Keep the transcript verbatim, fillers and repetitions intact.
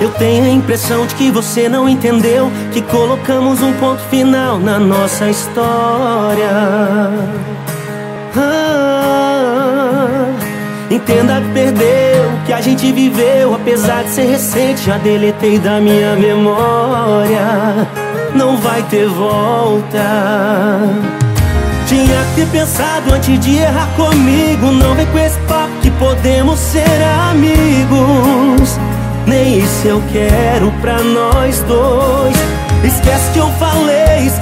Eu tenho a impressão de que você não entendeu que colocamos um ponto final na nossa história. ah, Entenda que perdeu o que a gente viveu. Apesar de ser recente, já deletei da minha memória. Não vai ter volta. Tinha que ter pensado antes de errar comigo. Não vem com esse papo que podemos ser amigos. Nem isso eu quero pra nós dois. Esquece que eu falei.